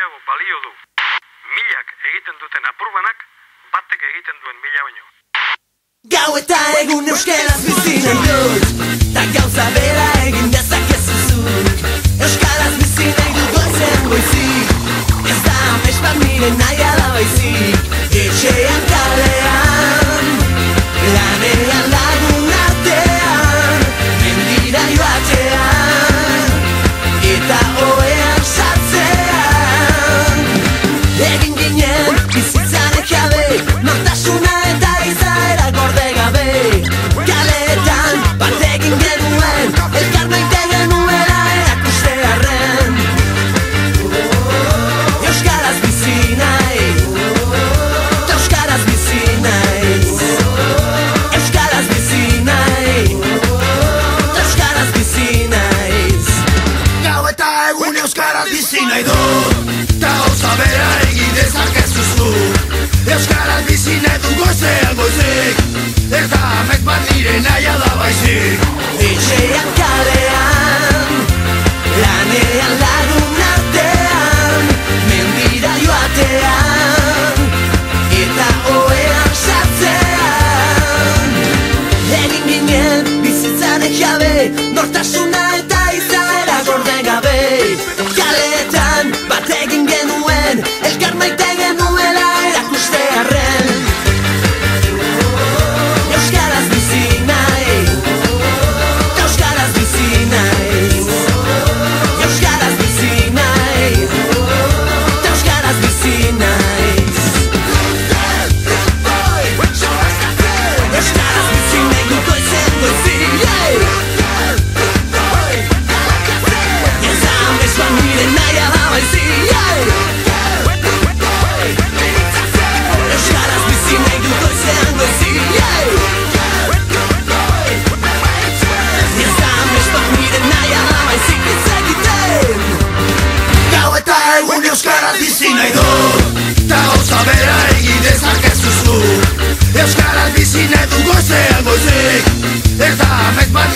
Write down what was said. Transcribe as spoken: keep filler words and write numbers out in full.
gehiago balio du. Milak egiten duten apurbanak, batek egiten duen mila baino. Gau eta egun euskaraz bizi nahi dut, ta gauza bera egin dezakezu zuk. Euskaraz bizi nahi dut goizean goizik, ez da amets bat nire nahi ala baizik. Etxean kalean, lanean lagun artean, mendira joatean, eta oean sartzean. Egin ginen bizitzaren jabe, nortasuna eta izaera gorde gabe. Kaletan bat egin genuen, elkar maite genuela erakustearren. Euskaraz bizi nahi, euskaraz bizi naiz. Euskaraz bizi nahi, euskaraz bizi naiz. Gau eta egun euskaraz bizi nahi dut, ta gauza bera egin dezakezu zuk. Euskaraz bizi nahi du goizean goizik, ez da amets bat nire nahia da baizik. Etxean kalean, lanean lagun artean, mendira joatean, eta oean sartzean. Egin ginen bizitzaren jabe, nortasuna eta izaera gorde gabe. Kaletan bat egin genuen, elkar maite genuela erakustearren. Euskaraz bizi nahi, euskaraz bizi naiz. Euskaraz bizi nahi, euskaraz bizi naiz. Euskaraz bizi nahi dut goizen goizik. Ez da amets bat nire nahi ala baizik. Euskaraz bizi nahi dut goizean goizik. Ez da amets bat nire nahi ala baizik ez egiten. Gau eta egun euskaraz bizi nahi dut, ta gauza bera egin dezakezu zuk. Euskaraz bizi nahi du goizean goizik, ez da amets bat